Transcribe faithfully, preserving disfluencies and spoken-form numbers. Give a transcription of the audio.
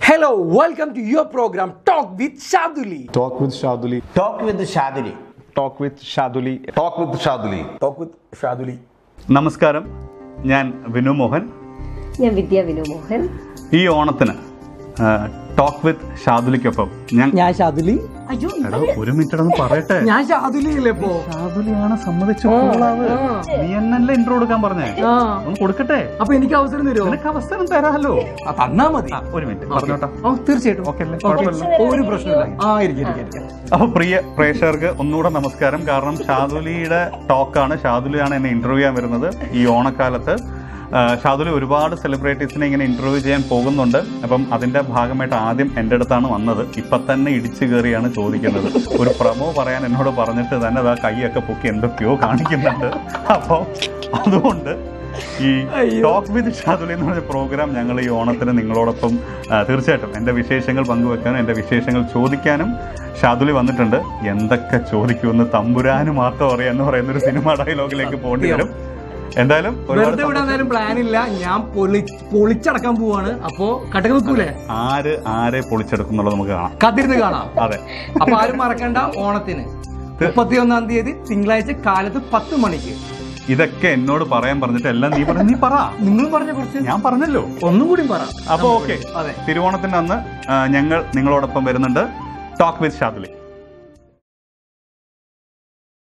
Hello, welcome to your program Talk with Shaduli. Talk with Shaduli. Talk with Shaduli. Talk with Shaduli. Talk with Shaduli. Talk with Shaduli. നമസ്കാരം, ഞാൻ വിനു മോഹൻ. ഞാൻ വിദ്യ വിനു മോഹൻ. ഈ ഓണത്തിന് talk with ഷാദുലിക്കൊപ്പം ഞാൻ ഞാൻ ഷാദുലി. അയ്യോ, എടോ, ഒരു മിനിറ്റ് ഒന്ന് പറയട്ടെ. ഞാൻ ഷാദുലി അല്ലേ ഇപ്പോ? ഷാദുലിയാണ് സമ്മതിച്ചു. നീ എന്നല്ലേ ഇൻട്രോ കൊടുക്കാൻ പറഞ്ഞേ? ഒന്ന് കൊടുക്കട്ടെ. അപ്പൊ എനിക്ക് അവസരം തരുമോ? നിനക്ക് അവസരം തരാമല്ലോ. ആ, തന്നാ മതി. ഒരു മിനിറ്റ് പറഞ്ഞോട്ടോ. ഓ, തീർച്ചയായിട്ടും. ഓക്കെ അല്ലേ? ഓക്കേ. കുഴപ്പമില്ല. ഒരു പ്രശ്നമില്ല. ആ, ഇരിക്കും ഇരിക്കും ഇരിക്കും. അപ്പൊ പ്രിയ പ്രേക്ഷകർക്ക് ഒന്നുകൂടെ നമസ്കാരം. കാരണം ഷാദുലിയുടെ ടോക്കാണ്, ഷാദുലിയാണ് എന്നെ ഇന്റർവ്യൂ ചെയ്യാൻ വരുന്നത് ഈ ഓണക്കാലത്ത്. ഷാദുലി ഒരുപാട് സെലിബ്രിറ്റീസിനെ ഇങ്ങനെ ഇന്റർവ്യൂ ചെയ്യാൻ പോകുന്നുണ്ട്. അപ്പം അതിന്റെ ഭാഗമായിട്ട് ആദ്യം എൻ്റെ അടുത്താണ് വന്നത്. ഇപ്പൊ തന്നെ ഇടിച്ചു കയറിയാണ് ചോദിക്കുന്നത്. ഒരു പ്രമോ പറയാൻ എന്നോട് പറഞ്ഞിട്ട് തന്നെ ആ കൈയൊക്കെ പൊക്കി എന്തൊക്കെയോ കാണിക്കുന്നുണ്ട്. അപ്പോൾ അതുകൊണ്ട് ഈ ടോക്ക് വിത്ത് ഷാദുലി എന്ന് പറഞ്ഞ പ്രോഗ്രാം ഞങ്ങൾ ഈ ഓണത്തിന് നിങ്ങളോടൊപ്പം തീർച്ചയായിട്ടും എൻ്റെ വിശേഷങ്ങൾ പങ്കുവെക്കാനും എൻ്റെ വിശേഷങ്ങൾ ചോദിക്കാനും ഷാദുലി വന്നിട്ടുണ്ട്. എന്തൊക്കെ ചോദിക്കുമെന്ന് തമ്പുരാന് മാത്രം അറിയാം എന്ന് പറയുന്ന ഒരു സിനിമ ഡയലോഗിലേക്ക് പോകേണ്ടി വരും. എന്തായാലും വെറുതെ വിടാൻ പ്ലാൻ ഇല്ല. ഞാൻ പൊളിച്ചടക്കാൻ പോവാണ്. അപ്പോ കട്ടക്ക് വെക്കൂലേ? ആര് ആരെ പൊളിച്ചെടുക്കുന്നുള്ളത് നമുക്ക് കാണാം, കത്തിരുന്ന് കാണാം. അതെ. അപ്പൊ ആരും മറക്കണ്ട, ഓണത്തിന് മുപ്പത്തി ഒന്നാം തീയതി തിങ്കളാഴ്ച കാലത്ത് പത്ത് മണിക്ക്. ഇതൊക്കെ എന്നോട് പറയാൻ പറഞ്ഞിട്ട് എല്ലാം നീ പറഞ്ഞു. നീ പറ. നിങ്ങൾ പറഞ്ഞ കുറച്ച് ഞാൻ പറഞ്ഞല്ലോ, ഒന്നും കൂടി പറ. അപ്പൊ ഓക്കെ. അതെ, തിരുവോണത്തിന്റെ അന്ന് ഞങ്ങൾ നിങ്ങളോടൊപ്പം വരുന്നുണ്ട്. Talk with Shaduli.